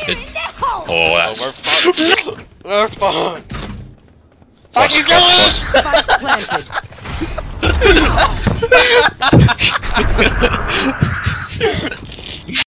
Oh, that's... we're fucked. We're fucked. Fuck, he's Flash, going! Spike planted.